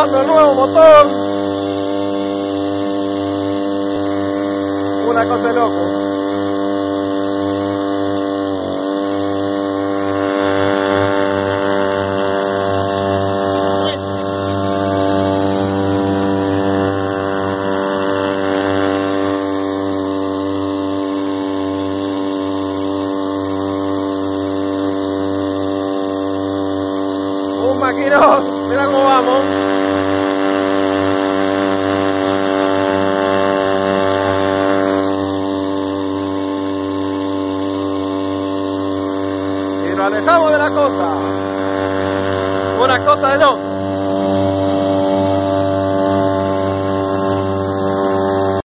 probando el nuevo motor. Una cosa de loco. Un maquinón, mira cómo vamos. Y nos alejamos de la cosa. Una cosa de loco.